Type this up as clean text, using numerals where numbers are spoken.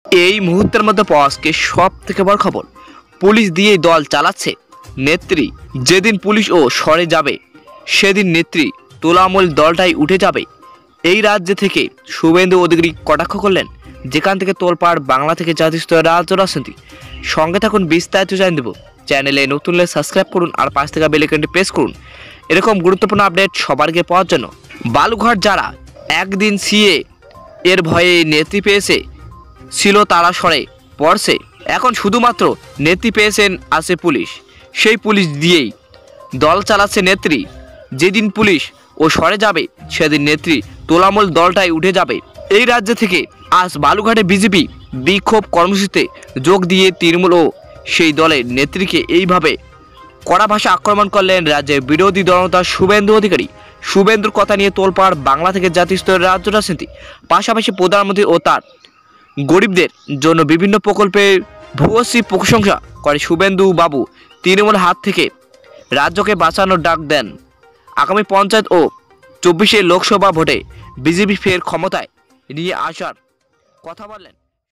এই মুহূর্তের মধ্যে পাওয়াকে সব থেকে বড় খবর, পুলিশ দিয়েই দল চালাচ্ছে নেত্রী। যেদিন পুলিশ ও সরে যাবে সেদিন নেত্রী তোলামূল দলটাই উঠে যাবে। এই রাজ্য থেকে শুভেন্দু অধিকারী কটাক্ষ করলেন, যেখান থেকে তোলপাড় বাংলা থেকে জাতীয় স্তরের রাজ্য রাজনীতি। সঙ্গে থাকুন, বিস্তারিত জানিয়ে দেব। চ্যানেলে নতুন হলে সাবস্ক্রাইব করুন আর পাশ থেকে বেল আইকনটি প্রেস করুন এরকম গুরুত্বপূর্ণ আপডেট সবার আগে পাওয়ার জন্য। বালুঘাট যারা একদিন সিএ এর ভয়ে নেত্রী পেয়েছে ছিল তারা সরে পড়ছে, এখন শুধুমাত্র নেত্রী পেয়েছেন আছে পুলিশ। সেই পুলিশ দিয়েই দল চালাচ্ছে নেত্রী। যেদিন পুলিশ ও সরে যাবে সেদিন নেত্রী তোলামূল দলটাই উঠে যাবে। এই রাজ্য থেকে আজ বালুঘাটে বিজেপি বিক্ষোভ কর্মসূচিতে যোগ দিয়ে তৃণমূল ও সেই দলের নেত্রীকে এইভাবে কড়া ভাষা আক্রমণ করলেন রাজ্যের বিরোধী দলনেতা শুভেন্দু অধিকারী। শুভেন্দুর কথা নিয়ে তোলপাড় বাংলা থেকে জাতীয় স্তরের রাজ্য রাজনীতি। পাশাপাশি প্রধানমন্ত্রী ও তার গরিবদের জন্য বিভিন্ন প্রকল্পে ভূয়সী প্রশংসা করে শুভেন্দু বাবু তৃণমূল হাত থেকে রাজ্যকে বাঁচানোর ডাক দেন। আগামী পঞ্চায়েত ও 24 লোকসভা ভোটে বিজেপি ফের ক্ষমতায় নিয়ে আসার কথা বললেন।